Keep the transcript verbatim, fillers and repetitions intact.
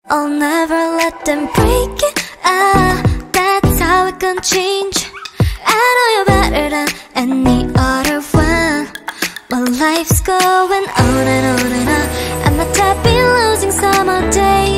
I'll never let them break it. Ah, that's how it can change. I know you better than any other one. My life's going on and on and on. I'm not happy losing some day.